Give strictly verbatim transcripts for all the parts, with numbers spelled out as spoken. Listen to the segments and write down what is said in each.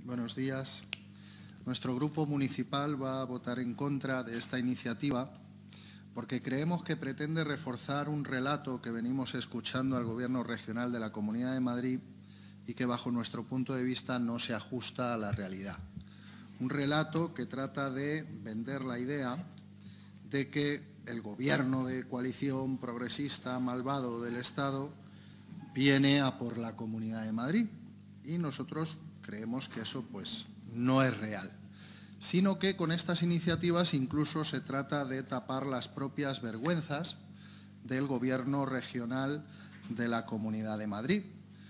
Buenos días. Nuestro grupo municipal va a votar en contra de esta iniciativa porque creemos que pretende reforzar un relato que venimos escuchando al Gobierno regional de la Comunidad de Madrid y que, bajo nuestro punto de vista, no se ajusta a la realidad. Un relato que trata de vender la idea de que el Gobierno de coalición progresista malvado del Estado viene a por la Comunidad de Madrid, y nosotros creemos que eso pues no es real, sino que con estas iniciativas incluso se trata de tapar las propias vergüenzas del Gobierno regional de la Comunidad de Madrid,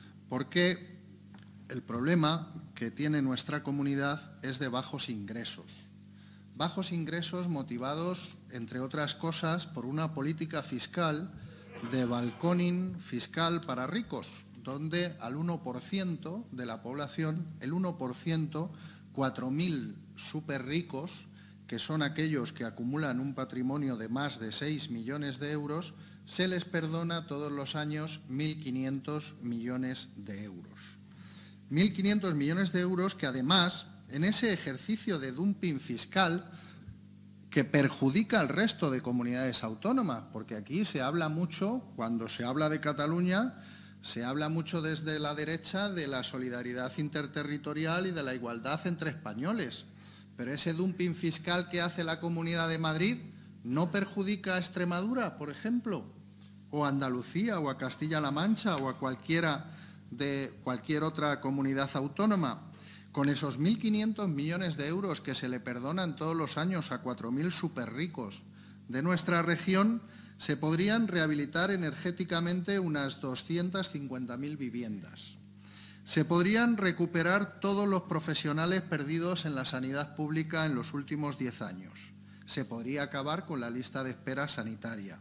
porque el problema que tiene nuestra comunidad es de bajos ingresos. Bajos ingresos motivados, entre otras cosas, por una política fiscal de balconing fiscal para ricos, donde al uno por ciento de la población, el uno por ciento, cuatro mil súper ricos, que son aquellos que acumulan un patrimonio de más de seis millones de euros, se les perdona todos los años mil quinientos millones de euros. mil quinientos millones de euros que, además, en ese ejercicio de dumping fiscal que perjudica al resto de comunidades autónomas, porque aquí se habla mucho, cuando se habla de Cataluña, se habla mucho desde la derecha de la solidaridad interterritorial y de la igualdad entre españoles, pero ese dumping fiscal que hace la Comunidad de Madrid no perjudica a Extremadura, por ejemplo, o a Andalucía, o a Castilla-La Mancha, o a cualquiera de cualquier otra comunidad autónoma. Con esos mil quinientos millones de euros que se le perdonan todos los años a cuatro mil superricos de nuestra región, se podrían rehabilitar energéticamente unas doscientas cincuenta mil viviendas. Se podrían recuperar todos los profesionales perdidos en la sanidad pública en los últimos diez años. Se podría acabar con la lista de espera sanitaria.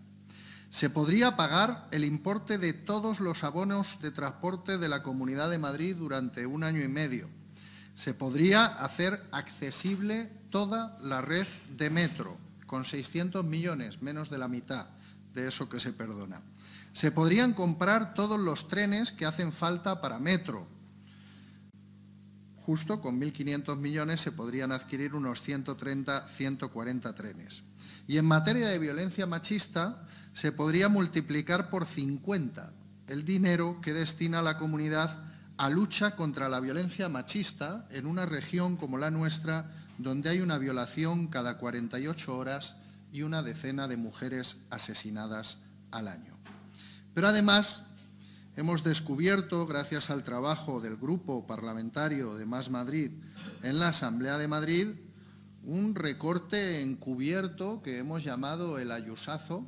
Se podría pagar el importe de todos los abonos de transporte de la Comunidad de Madrid durante un año y medio. Se podría hacer accesible toda la red de metro, con seiscientos millones, menos de la mitad de eso que se perdona. Se podrían comprar todos los trenes que hacen falta para metro. Justo con mil quinientos millones se podrían adquirir unos ciento treinta, ciento cuarenta trenes. Y en materia de violencia machista se podría multiplicar por cincuenta el dinero que destina la comunidad a lucha contra la violencia machista en una región como la nuestra, donde hay una violación cada cuarenta y ocho horas y una decena de mujeres asesinadas al año. Pero además hemos descubierto, gracias al trabajo del Grupo Parlamentario de Más Madrid en la Asamblea de Madrid, un recorte encubierto que hemos llamado el ayusazo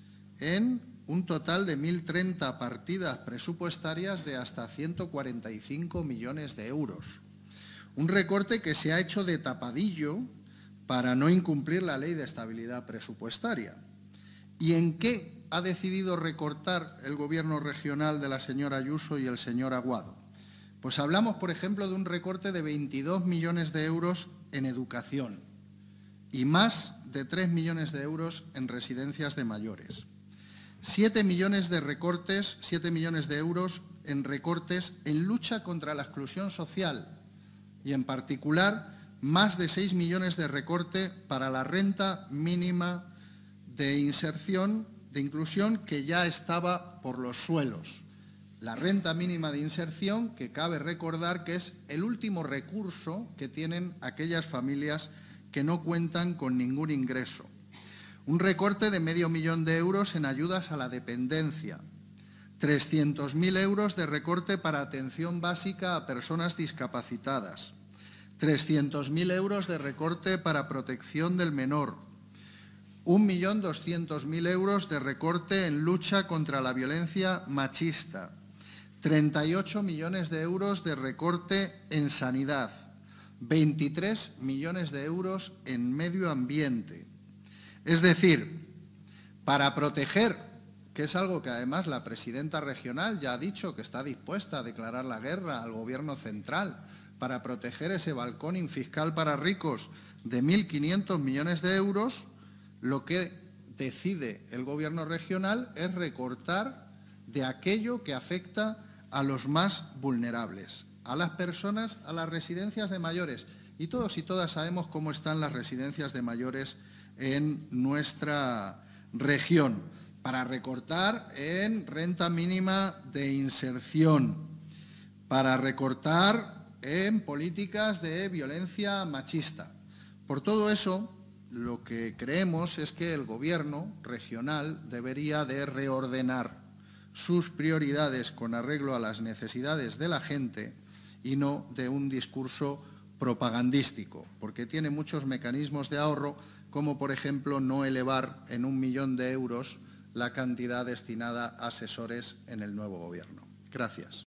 en un total de mil treinta partidas presupuestarias de hasta ciento cuarenta y cinco millones de euros. Un recorte que se ha hecho de tapadillo para no incumplir la Ley de Estabilidad Presupuestaria. ¿Y en qué ha decidido recortar el Gobierno regional de la señora Ayuso y el señor Aguado? Pues hablamos, por ejemplo, de un recorte de veintidós millones de euros en educación y más de tres millones de euros en residencias de mayores. Siete millones de recortes, siete millones de euros en recortes en lucha contra la exclusión social y, en particular, más de seis millones de recorte para la renta mínima de inserción, de inclusión, que ya estaba por los suelos. La renta mínima de inserción, que cabe recordar que es el último recurso que tienen aquellas familias que no cuentan con ningún ingreso. Un recorte de medio millón de euros en ayudas a la dependencia, trescientos mil euros de recorte para atención básica a personas discapacitadas, trescientos mil euros de recorte para protección del menor, un millón doscientos mil euros de recorte en lucha contra la violencia machista, treinta y ocho millones de euros de recorte en sanidad, veintitrés millones de euros en medio ambiente. Es decir, para proteger, que es algo que además la presidenta regional ya ha dicho que está dispuesta a declarar la guerra al Gobierno central, para proteger ese balconing fiscal para ricos de mil quinientos millones de euros, lo que decide el Gobierno regional es recortar de aquello que afecta a los más vulnerables. a las personas a las residencias de mayores. Y todos y todas sabemos cómo están las residencias de mayores en nuestra región, para recortar en renta mínima de inserción, para recortar en políticas de violencia machista. Por todo eso, lo que creemos es que el Gobierno regional debería de reordenar sus prioridades con arreglo a las necesidades de la gente y no de un discurso propagandístico, porque tiene muchos mecanismos de ahorro, como por ejemplo no elevar en un millón de euros la cantidad destinada a asesores en el nuevo Gobierno. Gracias.